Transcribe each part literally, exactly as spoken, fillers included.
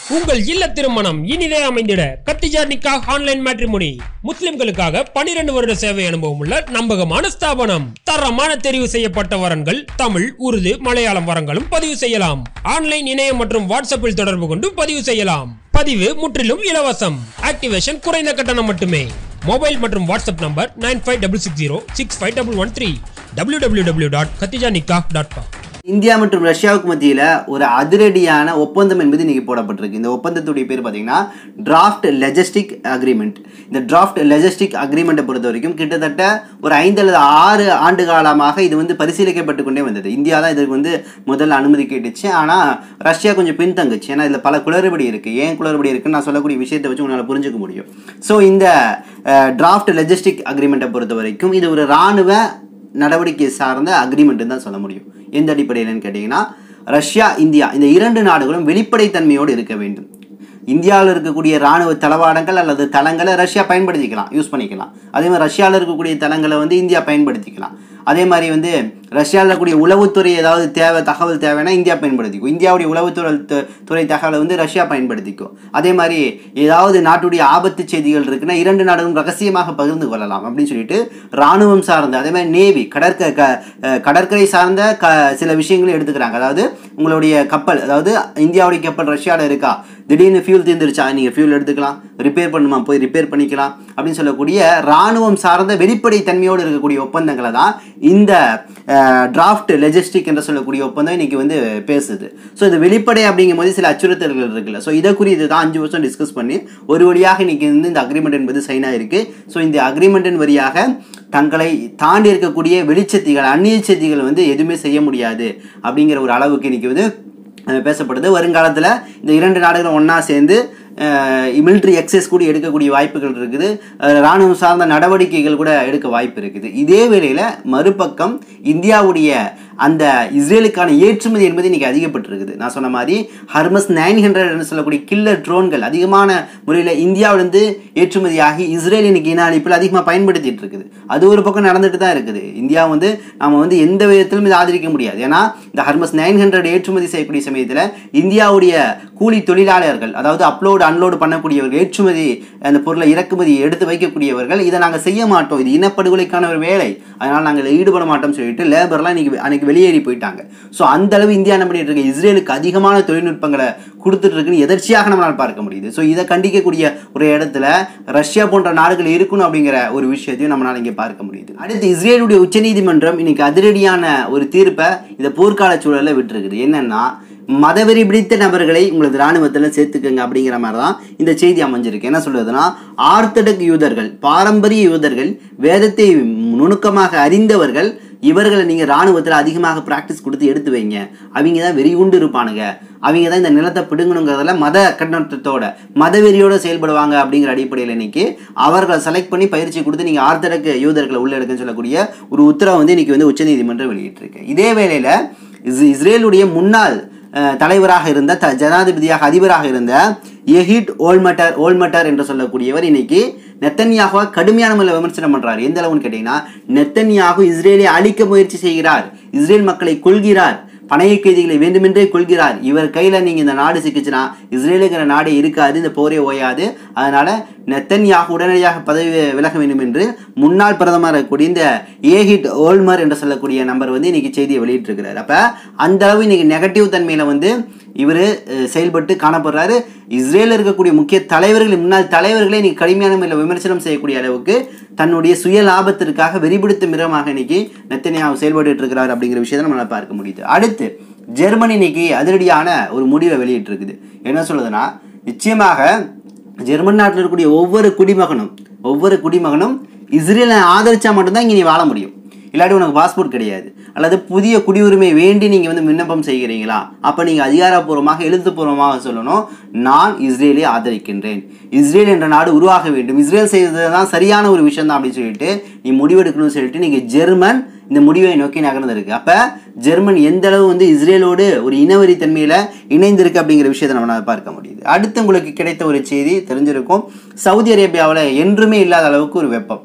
உங்கள் இல்ல திருமணம் இனிதே அமைந்திட கத்திஜா நிக்காஹ் ஆன்லைன் மேட்ரிமோனி முஸ்லிம்களுக்காக பனிரெண்டு வருட சேவை அனுபவம் உள்ள நம்பகமான ஸ்தாபனம். தரமான தெரிவு செய்யப்பட்ட வரன்கள் தமிழ், உருது, மலையாளம் வரங்களும் பதிவு செய்யலாம். ஆன்லைன் இணையம் மற்றும் வாட்ஸ்அப்பில் தொடர்பு கொண்டு பதிவு செய்யலாம். பதிவு முற்றிலும் இலவசம். ஆக்டிவேஷன் குறைந்த கட்டணம் மட்டுமே. மொபைல் மற்றும் WhatsApp number nine five six six zero six five one one three W W W dot Khadija Nikah dot com. India மற்றும் ரஷ்யாவுக்கு மத்தியில் ஒரு அதிரடியான ஒப்பந்தம் என்பது இன்னைக்கு போடப்பட்டிருக்கு. இந்த ஒப்பந்தத்துடைய பேர் பார்த்தீங்கன்னா டிராஃப்ட் லெஜிஸ்டிக் அக்ரிமெண்ட். இந்த டிராஃப்ட் லெஜிஸ்டிக் அக்ரிமெண்ட்டை பொறுத்த வரைக்கும் கிட்டத்தட்ட ஒரு ஐந்து அல்லது ஆறு ஆண்டு காலமாக இது வந்து பரிசீலிக்கப்பட்டு கொண்டே வந்தது. இந்தியா தான் இதற்கு வந்து முதல் அனுமதி கேட்டுச்சு. ஆனால் ரஷ்யா கொஞ்சம் பின்தங்குச்சு. ஏன்னா இதில் பல குளறுபடி இருக்குது. ஏன் குளறுபடி இருக்குன்னு நான் சொல்லக்கூடிய விஷயத்தை வச்சு உங்களால் புரிஞ்சுக்க முடியும். ஸோ இந்த டிராஃப்ட் லெஜிஸ்டிக் அக்ரிமெண்ட்டை பொறுத்த வரைக்கும் இது ஒரு இராணுவ நடவடிக்கை சார்ந்த அக்ரிமெண்ட் தான் சொல்ல முடியும். எந்த அடிப்படையில்னு கேட்டிங்கன்னா, ரஷ்யா, இந்தியா இந்த இரண்டு நாடுகளும் வெளிப்படைத்தன்மையோடு இருக்க வேண்டும். இந்தியாவில் இருக்கக்கூடிய இராணுவ தளவாடங்கள் அல்லது தளங்களை ரஷ்யா பயன்படுத்திக்கலாம், யூஸ் பண்ணிக்கலாம். அதே மாதிரி ரஷ்யாவில் இருக்கக்கூடிய தளங்களை வந்து இந்தியா பயன்படுத்திக்கலாம். அதே மாதிரி வந்து ரஷ்யாவில் இருக்கக்கூடிய உளவுத்துறை ஏதாவது தேவை தகவல் தேவைன்னா இந்தியா பயன்படுத்திக்கும். இந்தியாவுடைய உளவுத்துறை துறை தகவலை வந்து ரஷ்யா பயன்படுத்திக்கும். அதே மாதிரி ஏதாவது நாட்டுடைய ஆபத்து செய்திகள் இருக்குன்னா இரண்டு நாடுகளும் ரகசியமாக பகிர்ந்து கொள்ளலாம் அப்படின்னு சொல்லிட்டு இராணுவம் சார்ந்த, அதே மாதிரி நேவி கடற்க கடற்கரை சார்ந்த க சில விஷயங்களும் எடுத்துக்கிறாங்க. அதாவது உங்களுடைய கப்பல், அதாவது இந்தியாவுடைய கப்பல் ரஷ்யாவில் இருக்கா, திடீர்னு ஃபியூல் தீர்ந்துருச்சா, நீங்கள் ஃபியூல் எடுத்துக்கலாம், ரிப்பேர் பண்ணுமா போய் ரிப்பேர் பண்ணிக்கலாம் அப்படின்னு சொல்லக்கூடிய இராணுவம் சார்ந்த வெளிப்படை தன்மையோடு இருக்கக்கூடிய ஒப்பந்தங்களை தான் இந்த டிராஃப்ட் லெஜிஸ்டிக் என்று சொல்லக்கூடிய ஒப்பந்தம் இன்னைக்கு வந்து பேசுது. ஸோ இது வெளிப்படை அப்படிங்கும் போது சில அச்சுறுத்தல்கள் இருக்குல்ல. ஸோ இதை குறித்து தான் அஞ்சு வருஷம் டிஸ்கஸ் பண்ணி ஒரு வழியாக இன்னைக்கு வந்து இந்த அக்ரிமெண்ட் என்பது சைன் ஆயிருக்கு. ஸோ இந்த அக்ரிமெண்டின் வழியாக தங்களை தாண்டி இருக்கக்கூடிய வெளிச்சத்திகள், அந்நிய சக்திகள் வந்து எதுவுமே செய்ய முடியாது அப்படிங்கிற ஒரு அளவுக்கு இன்னைக்கு வந்து பேசப்படுது. வருங்காலத்தில் இந்த இரண்டு நாடுகளும் ஒன்றா சேர்ந்து மிலிட்ரி எக்ஸஸ் கூட எடுக்கக்கூடிய வாய்ப்புகள் இருக்குது. இராணுவம் சார்ந்த நடவடிக்கைகள் கூட எடுக்க வாய்ப்பு இருக்குது. இதே வேளையில் மறுபக்கம் இந்தியாவுடைய அந்த இஸ்ரேலுக்கான ஏற்றுமதி என்பது இன்னைக்கு அதிகப்பட்டிருக்குது. நான் சொன்ன மாதிரி ஹர்மஸ் நைன் ஹண்ட்ரட் சொல்லக்கூடிய கில்லர் ட்ரோன்கள் அதிகமான முறையில் இந்தியாவிலிருந்து ஏற்றுமதியாகி இஸ்ரேல் இன்னைக்கு இன அழிப்பில் அதிகமாக பயன்படுத்திட்டு இருக்குது. அது ஒரு பக்கம் நடந்துட்டு தான் இருக்குது. இந்தியா வந்து நம்ம வந்து எந்த விதத்திலும் இதை ஆதரிக்க முடியாது. ஏன்னா இந்த ஹர்மஸ் நைன் ஹண்ட்ரட் ஏற்றுமதி செய்யக்கூடிய சமயத்தில் இந்தியாவுடைய கூலி தொழிலாளர்கள், அதாவது அப்லோடு அன்லோடு பண்ணக்கூடியவர்கள், ஏற்றுமதி அந்த பொருளை இறக்குமதி எடுத்து வைக்கக்கூடியவர்கள், இதை நாங்கள் செய்ய மாட்டோம், இது இனப்படுகொலைக்கான ஒரு வேலை, அதனால் நாங்கள் ஈடுபட மாட்டோம் சொல்லிட்டு லேபர்லாம் இன்னைக்கு அன்னைக்கு வெளியேறி போயிட்டாங்க. ஸோ அந்த அளவு இந்தியா என்ன பண்ணிட்டு இருக்கு, இஸ்ரேலுக்கு அதிகமான தொழில்நுட்பங்களை கொடுத்துட்டு இருக்குன்னு எதர்ச்சியாக நம்மளால் பார்க்க முடியுது. ஸோ இதை கண்டிக்கக்கூடிய ஒரு இடத்துல ரஷ்யா போன்ற நாடுகள் இருக்கணும் அப்படிங்கிற ஒரு விஷயத்தையும் நம்மளால் இங்கே பார்க்க முடியுது. அடுத்து இஸ்ரேலுடைய உச்சநீதிமன்றம் இன்னைக்கு அதிரடியான ஒரு தீர்ப்பை இந்த போர்க்கால சூழலில் விட்டுருக்குது. என்னன்னா, மதவெறி பிடித்த நபர்களை உங்களது இராணுவத்தில் சேர்த்துக்கங்க அப்படிங்கிற மாதிரி தான் இந்த செய்தி அமைஞ்சிருக்கு. என்ன சொல்றதுன்னா, ஆர்த்தடாக்ஸ் யூதர்கள், பாரம்பரிய யூதர்கள், வேதத்தை நுணுக்கமாக அறிந்தவர்கள், இவர்களை நீங்கள் இராணுவத்தில் அதிகமாக ப்ராக்டிஸ் கொடுத்து எடுத்து வைங்க. அவங்க தான் வெறி உண்டு இருப்பானுங்க, அவங்க தான் இந்த நிலத்தை பிடுங்கணுங்கிறதுல மத கண்ணோட்டத்தோட மதவெறியோட செயல்படுவாங்க அப்படிங்கிற அடிப்படையில் இன்னைக்கு அவர்களை செலக்ட் பண்ணி பயிற்சி கொடுத்து நீங்கள் ஆர்த்தடாக்ஸ் யூதர்களை உள்ள எடுக்குன்னு சொல்லக்கூடிய ஒரு உத்தரவு வந்து இன்னைக்கு வந்து உச்சநீதிமன்றம் வெளியிட்டிருக்கு. இதே வேளையில் இஸ் இஸ்ரேலுடைய முன்னாள் தலைவராக இருந்த த ஜனாதிபதியாக அதிபராக இருந்த எஹிட் ஓல்மட்டர் ஓல்மட்டர் என்று சொல்லக்கூடியவர் இன்னைக்கு நெத்தன்யாகுவை கடுமையான முறையில் விமர்சனம் பண்றாரு. எந்த அளவுன்னு கேட்டீங்கன்னா, நெத்தன்யாகு இஸ்ரேலை அழிக்க முயற்சி செய்கிறார், இஸ்ரேல் மக்களை கொல்கிறார், பணைய கைதிகளை வேண்டுமென்றே கொள்கிறார், இவர் கையில நீங்க இந்த நாடு சிக்கிச்சுன்னா இஸ்ரேலுங்கிற நாடே இருக்காது, இந்த போரே ஓயாது, அதனால நெத்தன்யாகு உடனடியாக பதவி விலக வேண்டும் என்று முன்னாள் பிரதமர் கூடிய இந்த ஏஹிட் ஓல்மர் என்று சொல்லக்கூடிய நபர் வந்து இன்னைக்கு செய்தியை வெளியிட்டிருக்கிறார். அப்ப அந்த அளவு இன்னைக்கு நெகட்டிவ் தன்மையில வந்து இவர் செயல்பட்டு காணப்படுறாரு. இஸ்ரேலில் இருக்கக்கூடிய முக்கிய தலைவர்கள், முன்னாள் தலைவர்களை இன்னைக்கு கடுமையான முறையில் விமர்சனம் செய்யக்கூடிய அளவுக்கு தன்னுடைய சுய லாபத்திற்காக வெறிபிடித்த மிரமாக இன்னைக்கு நெத்தன்யாகு செயல்பட்டு இருக்கிறார் அப்படிங்கிற விஷயத்தை நம்மளால பார்க்க முடியுது. அடுத்து ஜெர்மனி இன்னைக்கு அதிரடியான ஒரு முடிவை வெளியிட்டு இருக்குது. என்ன சொல்லுதுன்னா, நிச்சயமாக ஜெர்மன் நாட்டில் இருக்கக்கூடிய ஒவ்வொரு குடிமகனும் ஒவ்வொரு குடிமகனும் இஸ்ரேலை ஆதரிச்சா மட்டும்தான் இங்கே நீ வாழ முடியும், இல்லாட்டி உனக்கு பாஸ்போர்ட் கிடையாது. அல்லது புதிய குடியுரிமை வேண்டி நீங்கள் வந்து விண்ணப்பம் செய்கிறீங்களா, அப்போ நீங்கள் அதிகாரப்பூர்வமாக எழுத்துப்பூர்வமாக சொல்லணும், நான் இஸ்ரேலை ஆதரிக்கின்றேன், இஸ்ரேல் என்ற நாடு உருவாக வேண்டும், இஸ்ரேல் செய்தது தான் சரியான ஒரு விஷயம் தான் அப்படின்னு சொல்லிட்டு நீ முடிவெடுக்கணும்னு சொல்லிட்டு நீங்கள் ஜெர்மன் இந்த முடிவை நோக்கி நகர்ந்திருக்கு. அப்போ ஜெர்மன் எந்த அளவு வந்து இஸ்ரேலோடு ஒரு இனவெறி தன்மையில் இணைந்திருக்கு அப்படிங்கிற விஷயத்தை நம்மளால் பார்க்க முடியுது. அடுத்து உங்களுக்கு கிடைத்த ஒரு செய்தி தெரிஞ்சிருக்கும், சவுதி அரேபியாவில் என்றுமே இல்லாத அளவுக்கு ஒரு வெப்பம்.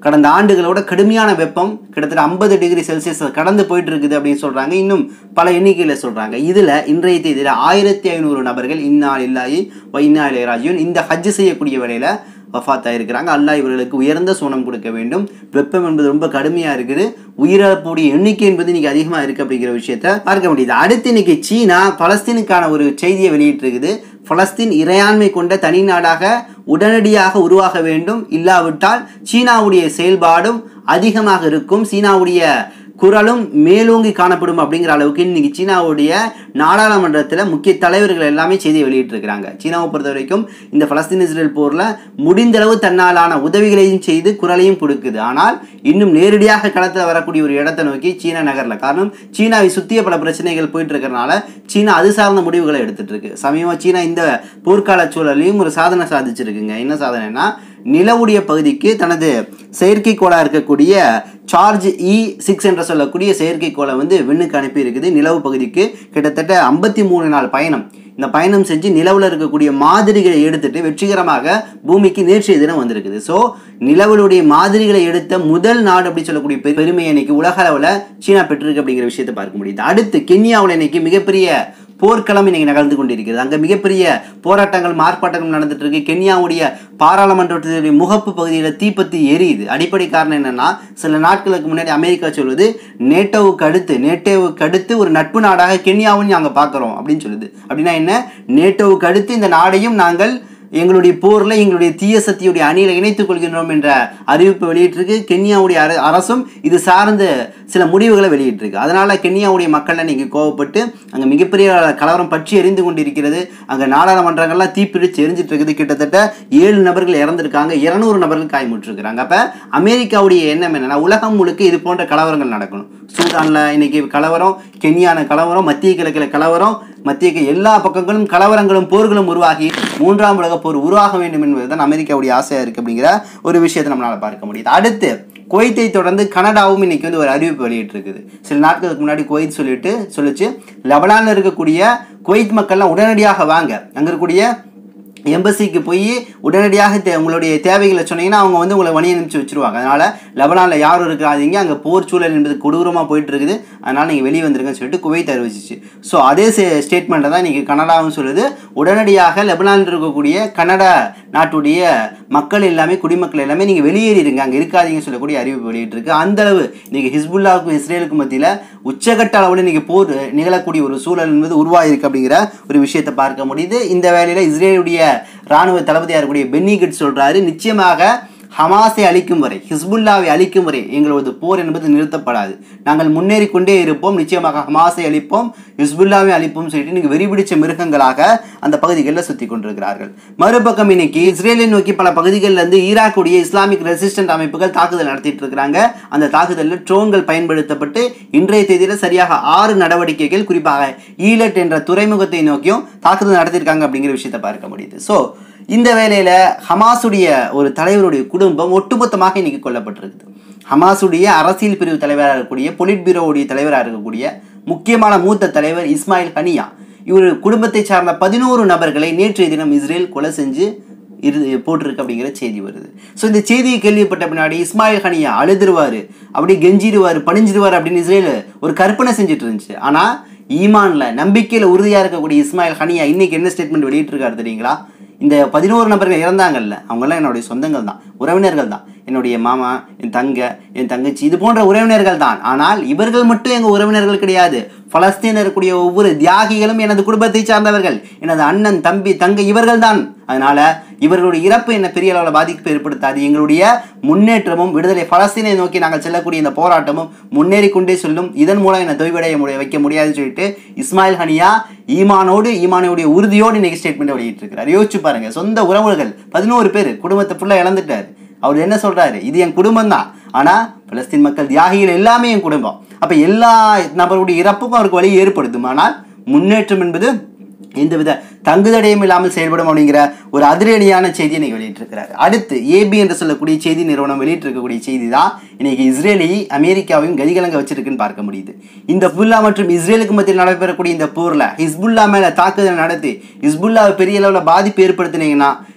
கடந்த ஆண்டுகளோட கடுமையான வெப்பம் கிட்டத்தட்ட ஐம்பது டிகிரி செல்சியஸ் கடந்து போயிட்டு இருக்குது அப்படின்னு சொல்றாங்க. இன்னும் பல எண்ணிக்கையில சொல்றாங்க. இதுல இன்றைய தேதியில ஆயிரத்தி ஐநூறு நபர்கள் இன்னா லில்லாஹி வ இன்னா இலைஹி ராஜிஊன் இந்த ஹஜ் செய்யக்கூடிய வேளையில வஃபாத் ஆயிருக்கிறாங்க. அல்லாஹ் இவர்களுக்கு உயர்ந்த சோனம் கொடுக்க வேண்டும். வெப்பம் என்பது ரொம்ப கடுமையா இருக்குது. உயிரிழப்புடைய எண்ணிக்கை என்பது இன்னைக்கு அதிகமா இருக்கு அப்படிங்கிற விஷயத்த பார்க்க முடியுது. அடுத்து இன்னைக்கு சீனா பலஸ்தீனுக்கான ஒரு செய்தியை வெளியிட்டிருக்குது. பலஸ்தீன் இறையாண்மை கொண்ட தனி நாடாக உடனடியாக உருவாக வேண்டும், இல்லாவிட்டால் சீனாவுடைய செயல்பாடும் அதிகமாக இருக்கும், சீனாவுடைய குரலும் மேலோங்கி காணப்படும் அப்படிங்கிற அளவுக்கு இன்னைக்கு சீனாவுடைய நாடாளுமன்றத்தில் முக்கிய தலைவர்கள் எல்லாமே செய்தியை வெளியிட்டிருக்கிறாங்க. சீனாவை பொறுத்த வரைக்கும் இந்த பலஸ்தீன் இஸ்ரேல் போர்ல முடிந்தளவு தன்னாலான உதவிகளையும் செய்து குரலையும் கொடுக்குது. ஆனால் இன்னும் நேரடியாக களத்தில் வரக்கூடிய ஒரு இடத்தை நோக்கி சீனா நகரல. காரணம், சீனாவை சுற்றிய பல பிரச்சனைகள் போயிட்டு இருக்கிறனால சீனா அது சார்ந்த முடிவுகளை எடுத்துட்டு இருக்கு. சமயமாக சீனா இந்த போர்க்கால சூழலையும் ஒரு சாதனை சாதிச்சிருக்குங்க. என்ன சாதனைனா, நிலவுடைய பகுதிக்கு தனது செயற்கைக்கோளா இருக்கக்கூடிய சார்ஜ் இ சிக்ஸ் என்ற சொல்லக்கூடிய செயற்கைக்கோளை வந்து விண்ணுக்கு அனுப்பி இருக்குது. நிலவு பகுதிக்கு கிட்டத்தட்ட ஐம்பத்தி மூணு நாள் பயணம். இந்த பயணம் செஞ்சு நிலவில் இருக்கக்கூடிய மாதிரிகளை எடுத்துட்டு வெற்றிகரமாக பூமிக்கு நேற்றைய தினம் வந்திருக்குது. ஸோ நிலவுடைய மாதிரிகளை எடுத்த முதல் நாடு அப்படி சொல்லக்கூடிய பெருமையை இன்னைக்கு உலக அளவில் சீனா பெற்றிருக்கு அப்படிங்கிற விஷயத்தை பார்க்க முடியுது. அடுத்து கென்யாவில் இன்னைக்கு மிகப்பெரிய போர்க்களம் இன்னைக்கு நகர்ந்து கொண்டிருக்கிறது. அங்கே மிகப்பெரிய போராட்டங்கள் மார்ப்பாட்டங்கள் நடந்துட்டு இருக்கு. கென்யாவுடைய பாராளுமன்றத்துடைய முகப்பு பகுதியில் தீப்பத்தி எரியுது. அடிப்படை காரணம் என்னன்னா, சில நாட்களுக்கு முன்னாடி அமெரிக்கா சொல்வது நேட்டோவுக்கு அடுத்து நேட்டோவுக்கு அடுத்து ஒரு நட்பு நாடாக கென்யாவும் நாங்கள் பார்க்குறோம் அப்படின்னு சொல்லுது. அப்படின்னா என்ன, நேட்டோவுக்கு அடுத்து இந்த நாடையும் நாங்கள் எங்களுடைய போரில் எங்களுடைய தீய சக்தியுடைய அணியில் இணைத்துக் கொள்கின்றோம் என்ற அறிவிப்பு வெளியிட்டிருக்கு. கென்யாவுடைய அரசும் இது சார்ந்த சில முடிவுகளை வெளியிட்டிருக்கு. அதனால கென்யாவுடைய மக்கள் இன்னைக்கு கோவப்பட்டு அங்கே மிகப்பெரிய கலவரம் பற்றி எரிந்து கொண்டிருக்கிறது. அங்கே நாடாளுமன்றங்கள்லாம் தீப்பிடிச்சு எரிஞ்சிட்டு இருக்குது. கிட்டத்தட்ட ஏழு நபர்கள் இறந்திருக்காங்க, இருநூறு நபர்கள் காயமுற்றிருக்கிறாங்க. அப்போ அமெரிக்காவுடைய எண்ணம் என்னன்னா, உலகம் முழுக்க இது போன்ற கலவரங்கள் நடக்கணும். சூடானில் இன்னைக்கு கலவரம், கென்யான கலவரம், மத்திய கிழக்கில் கலவரம், மத்திய எல்லா பக்கங்களும் கலவரங்களும் போர்களும் உருவாகி மூன்றாம் உலக போர் உருவாக வேண்டும் என்பதுதான் அமெரிக்காவுடைய ஆசையா இருக்கு அப்படிங்கிற ஒரு விஷயத்தை நம்மளால பார்க்க முடியுது. அடுத்து குவைத்தை தொடர்ந்து கனடாவும் இன்னைக்கு வந்து ஒரு அறிவிப்பு வெளியிட்டு இருக்குது. சில நாட்களுக்கு முன்னாடி குவைத் சொல்லிட்டு சொல்லிச்சு, லெபனான்ல இருக்கக்கூடிய குவைத் மக்கள்லாம் உடனடியாக வாங்க, அங்க இருக்கக்கூடிய எம்பசிக்கு போய் உடனடியாக தே உங்களுடைய தேவைகளை சொன்னீங்கன்னா அவங்க வந்து உங்களை வழி அனுப்பிச்சு வச்சிருவாங்க. அதனால லெபனானில் யாரும் இருக்காதீங்க, அங்கே போர் சூழல் என்பது கொடூரமாக போயிட்டு இருக்குது, அதனால் நீங்கள் வெளியே வந்துருங்கன்னு சொல்லிட்டு குவைத் அறிவிச்சிச்சு. ஸோ அதே ஸ்டேட்மெண்ட்டை தான் இன்றைக்கி கனடாவும் சொல்லுது. உடனடியாக லெபனானில் இருக்கக்கூடிய கனடா நாட்டுடைய மக்கள் எல்லாமே, குடிமக்கள் எல்லாமே நீங்கள் வெளியேறிடுங்க, அங்கே இருக்காதீங்கன்னு சொல்லக்கூடிய அறிவிப்பு வெளியிட்டிருக்கு. அந்த அளவு இன்னைக்கு ஹிஸ்புல்லாவுக்கும் இஸ்ரேலுக்கும் மத்தியில் உச்சகட்ட அளவில் இன்னைக்கு போர் நிகழக்கூடிய ஒரு சூழல் என்பது உருவாயிருக்கு அப்படிங்கிற ஒரு விஷயத்தை பார்க்க முடியுது. இந்த வேளையில் இஸ்ரேலுடைய ராணுவ தளபதியாக இருக்கக்கூடிய பென்னி கட்ஸ் சொல்றாரு, நிச்சயமாக ஹமாஸை அழிக்கும் வரை, ஹிஸ்புல்லாவை அழிக்கும் வரை எங்களது போர் என்பது நிறுத்தப்படாது, நாங்கள் முன்னேறி கொண்டே இருப்போம், நிச்சயமாக ஹமாஸை அழிப்போம், ஹிஸ்புல்லாவை அழிப்போம் சொல்லிட்டு இன்னைக்கு வெறிபிடிச்ச மிருகங்களாக அந்த பகுதிகளில் சுத்தி கொண்டிருக்கிறார்கள். மறுபக்கம் இன்னைக்கு இஸ்ரேலை நோக்கி பல பகுதிகளில் இருந்து ஈராக்குடைய இஸ்லாமிக் ரெசிஸ்டன்ட் அமைப்புகள் தாக்குதல் நடத்திட்டு இருக்கிறாங்க. அந்த தாக்குதலில் ட்ரோன்கள் பயன்படுத்தப்பட்டு இன்றைய தேதியில் சரியாக ஆறு நடவடிக்கைகள், குறிப்பாக ஈலட் என்ற துறைமுகத்தை நோக்கியும் தாக்குதல் நடத்திருக்காங்க அப்படிங்கிற விஷயத்தை பார்க்க முடியுது. ஸோ இந்த வேளையில ஹமாஸுடைய ஒரு தலைவருடைய குடும்பம் ஒட்டுமொத்தமாக இன்னைக்கு கொல்லப்பட்டிருக்குது. ஹமாஸுடைய அரசியல் பிரிவு தலைவராக இருக்கக்கூடிய, பொலிட் பியூரோவுடைய தலைவராக இருக்கக்கூடிய முக்கியமான மூத்த தலைவர் இஸ்மாயில் ஹனியா, இவர் குடும்பத்தை சார்ந்த பதினோரு நபர்களை நேற்றைய தினம் இஸ்ரேல் கொலை செஞ்சு இரு போட்டிருக்கு அப்படிங்கிற செய்தி வருது. ஸோ இந்த செய்தியை கேள்விப்பட்ட பின்னாடி இஸ்மாயில் ஹனியா அழுதுருவாரு, அப்படியே கெஞ்சிடுவார், பணிஞ்சிடுவார் அப்படின்னு இஸ்ரேல் ஒரு கற்பனை செஞ்சுட்டு இருந்துச்சு. ஆனால் ஈமான்ல நம்பிக்கையில் உறுதியாக இருக்கக்கூடிய இஸ்மாயில் ஹனியா இன்னைக்கு என்ன ஸ்டேட்மெண்ட் வெளியிட்டிருக்காரு தெரியுங்களா? இந்த பதினோரு நபர்கள் இறந்தாங்கல்ல, அவங்கெல்லாம் என்னுடைய சொந்தங்கள் தான், உறவினர்கள் தான், என்னுடைய மாமா, என் தங்க, என் தங்கச்சி, இது போன்ற உறவினர்கள் தான். ஆனால் இவர்கள் மட்டும் எங்கள் உறவினர்கள் கிடையாது. பலஸ்தீனில் இருக்கக்கூடிய ஒவ்வொரு தியாகிகளும் எனது குடும்பத்தை சார்ந்தவர்கள், எனது அண்ணன், தம்பி, தங்கை, இவர்கள் தான். அதனால இவர்களுடைய இறப்பு என்ன பெரிய அளவில் பாதிப்பு ஏற்படுத்தாது. எங்களுடைய முன்னேற்றமும் விடுதலை, பலஸ்தீனை நோக்கி நாங்கள் செல்லக்கூடிய இந்த போராட்டமும் முன்னேறி கொண்டே சொல்லும். இதன் மூலம் என்னை தொய்வடைய முடிய வைக்க முடியாதுன்னு சொல்லிட்டு இஸ்மாயில் ஹனியா ஈமானோடு, ஈமானுடைய உறுதியோடு இன்னைக்கு ஸ்டேட்மெண்ட் வெளியிட்டு இருக்கிறார். யோசிச்சு பாருங்க, சொந்த உறவுகள் பதினோரு பேர், குடும்பத்தை ஃபுல்லாக இழந்துட்டாரு. அவர் என்ன சொல்றாரு? இது என் குடும்பம் தான், ஆனா பலஸ்தீன் மக்கள் தியாகிகள் எல்லாமே என் குடும்பம். அப்ப எல்லா நபருடைய இறப்புக்கும் அவருக்கு வழி ஏற்படுத்தும். ஆனால் முன்னேற்றம் என்பது எந்தவித தங்குதடையும் இல்லாமல் செயல்படும் அப்படிங்கிற ஒரு அதிரடியான செய்தியை இன்னைக்கு வெளியிட்டிருக்கிறார். அடுத்து ஏபி என்று சொல்லக்கூடிய செய்தி நிறுவனம் வெளியிட்டிருக்கக்கூடிய செய்தி தான் இன்னைக்கு இஸ்ரேலையும் அமெரிக்காவையும் கதிகலங்க வச்சிருக்குன்னு பார்க்க முடியுது. இந்த ஹிஸ்புல்லா மற்றும் இஸ்ரேலுக்கு மத்தியில் நடைபெறக்கூடிய இந்த போர்ல ஹிஸ்புல்லா மேல தாக்குதல் நடத்தி ஹிஸ்புல்லாவை பெரிய அளவில் பாதிப்பு ஏற்படுத்தினீங்கன்னா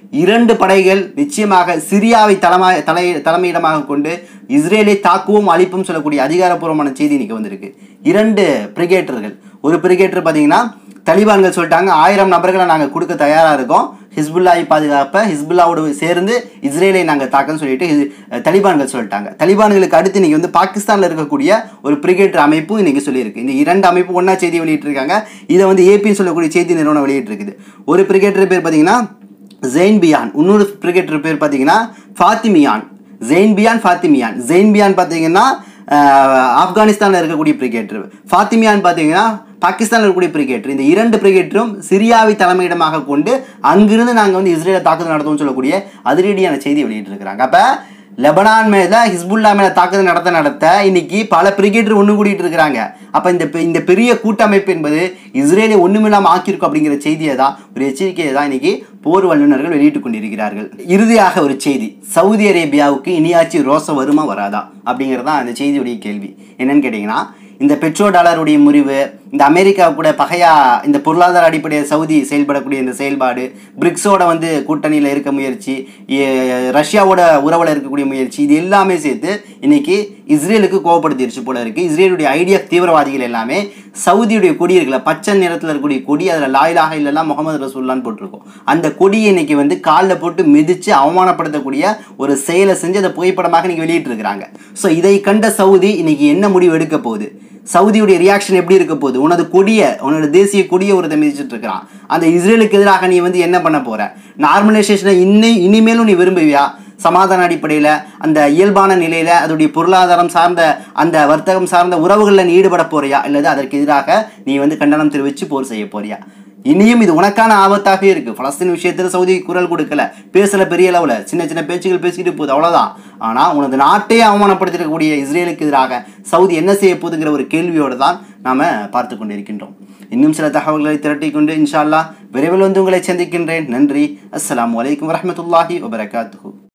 இரண்டு படைகள் நிச்சயமாக சிரியாவை தலைமை தலை தலைமையிடமாக கொண்டு இஸ்ரேலை தாக்குவோம் அழிப்பும் சொல்லக்கூடிய அதிகாரப்பூர்வமான செய்தி இன்னைக்கு வந்திருக்கு. இரண்டு பிரிகேட்டர்கள், ஒரு பிரிகேட்டர் பார்த்தீங்கன்னா தலிபான்கள் சொல்லிட்டாங்க ஆயிரம் நபர்களை நாங்கள் கொடுக்க தயாராக இருக்கோம், ஹிஸ்புல்லாவை பாதுகாப்ப ஹிஸ்புல்லாவோடு சேர்ந்து இஸ்ரேலை நாங்கள் தாக்கன்னு சொல்லிட்டு தலிபான்கள் சொல்லிட்டாங்க. தலிபான்களுக்கு அடுத்து இன்னைக்கு வந்து பாகிஸ்தானில் இருக்கக்கூடிய ஒரு பிரிகேட்டர் அமைப்பும் இன்னைக்கு சொல்லியிருக்கு. இந்த இரண்டு அமைப்பு ஒன்றா செய்தி வெளியிட்டிருக்காங்க. இதை வந்து ஏபின்னு சொல்லக்கூடிய செய்தி நிறுவனம் வெளியிட்டிருக்குது. ஒரு பிரிகேட்டர் பேர் பார்த்தீங்கன்னா ஜெயின்பியான், இன்னொரு பிரிகேட்டர் பேர் பார்த்தீங்கன்னா ஃபாத்திமியான். ஜெயின்பியான் ஃபாத்திமியான். ஜெயின்பியான் பார்த்தீங்கன்னா ஆப்கானிஸ்தானில் இருக்கக்கூடிய பிரிகேட்டர், ஃபாத்திமியான் பார்த்தீங்கன்னா பாகிஸ்தானில் இருக்கக்கூடிய பிரிகேட்டர். இந்த இரண்டு பிரிகேட்டரும் சிரியாவை தலைமையிடமாக கொண்டு அங்கிருந்து நாங்கள் வந்து இஸ்ரேலை தாக்குதல் நடத்துவோம்னு சொல்லக்கூடிய அதிரடியான செய்தி வெளியிட்டிருக்கிறாங்க. அப்போ லெபனான் மேலே ஹிஸ்புல்லா மேலே தாக்குதல் நடத்த நடத்த இன்னைக்கு பல பிரிகேட்டர் ஒன்று கூட்டிகிட்டு இருக்கிறாங்க. அப்போ இந்த இந்த பெரிய கூட்டமைப்பு என்பது இஸ்ரேலை ஒன்றுமில்லாமல் ஆக்கியிருக்கும் அப்படிங்கிற செய்தியை தான், ஒரு எச்சரிக்கையை தான் இன்னைக்கு போர் வல்லுநர்கள் வெளியிட்டு கொண்டிருக்கிறார்கள். இறுதியாக ஒரு செய்தி, சவுதி அரேபியாவுக்கு இனியாச்சு ரோசம் வருமா வராதா அப்படிங்கிறதான் அந்த செய்தியுடைய கேள்வி. என்னன்னு கேட்டிங்கன்னா, இந்த பெட்ரோ டாலருடைய முறிவு, இந்த அமெரிக்கா கூட பகையா இந்த பொருளாதார அடிப்படையில் சவுதி செயல்படக்கூடிய இந்த செயல்பாடு, பிரிக்ஸோட வந்து கூட்டணியில் இருக்க முயற்சி, ரஷ்யாவோட உறவில் இருக்கக்கூடிய முயற்சி, இது எல்லாமே சேர்த்து இன்னைக்கு இஸ்ரேலுக்கு கோவப்படுத்திடுச்சு போல இருக்கு. இஸ்ரேலுடைய ஐடிஎஃப் தீவிரவாதிகள் எல்லாமே சவுதியுடைய கொடி இருக்குல்ல, பச்சை நிறத்தில் இருக்கக்கூடிய கொடி, அதில் லாயிலாக இல்லைலாம் முகமது ரசூல்லான்னு போட்டிருக்கோம். அந்த கொடியை இன்னைக்கு வந்து காலில் போட்டு மிதித்து அவமானப்படுத்தக்கூடிய ஒரு செயலை செஞ்சு அதை புகைப்படமாக இன்னைக்கு வெளியிட்டு இருக்கிறாங்க. ஸோ இதை கண்ட சவுதி இன்னைக்கு என்ன முடிவு எடுக்க போகுது, சவுதியுடைய ரியாக்ஷன் எப்படி இருக்க போகுது, உனது கொடியை உன்னோட தேசிய கொடியை ஒருத்த மிதிச்சுட்டு இருக்கிறான், அந்த இஸ்ரேலுக்கு எதிராக நீ வந்து என்ன பண்ண போற, நார்மலைசேஷனை இன்னை இனிமேலும் நீ விரும்புவியா, சமாதான அடிப்படையில் அந்த இயல்பான நிலையில் அதோடைய பொருளாதாரம் சார்ந்த அந்த வர்த்தகம் சார்ந்த உறவுகளில் நீ ஈடுபட போறியா, அல்லது அதற்கு எதிராக நீ வந்து கண்டனம் தெரிவித்து போர் செய்ய போறியா? இனியும் இது உனக்கான ஆபத்தாக இருக்கு. பலஸ்தீன் விஷயத்தில் சவுதி குரல் கொடுக்கல, பேசல, பெரிய அளவில் சின்ன சின்ன பேச்சுகள் பேசிட்டு போகுது, அவ்வளோதான். ஆனால் உனது நாட்டையே அவமானப்படுத்திருக்கக்கூடிய இஸ்ரேலுக்கு எதிராக சவுதி என்ன செய்ய போகுதுங்கிற ஒரு கேள்வியோடு தான் நாம் பார்த்து கொண்டிருக்கின்றோம். இன்னும் சில தகவல்களை திரட்டி கொண்டு இன்ஷா அல்லாஹ் விரைவில் வந்து உங்களை சந்திக்கின்றேன். நன்றி. அஸ்ஸலாமு அலைக்கும் வரஹ்மத்துல்லாஹி வபரகாத்துஹு.